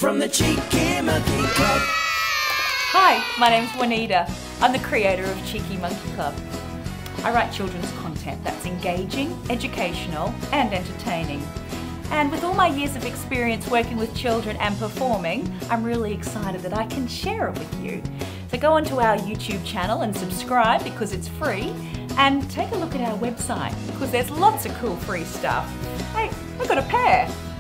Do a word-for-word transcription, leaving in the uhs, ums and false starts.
from the Cheeky Monkey Club. Hi, my name's Juanita. I'm the creator of Cheeky Monkey Club. I write children's content that's engaging, educational and entertaining. And with all my years of experience working with children and performing, I'm really excited that I can share it with you. So go onto our YouTube channel and subscribe because it's free, and take a look at our website because there's lots of cool free stuff. Hey, I've got a pair.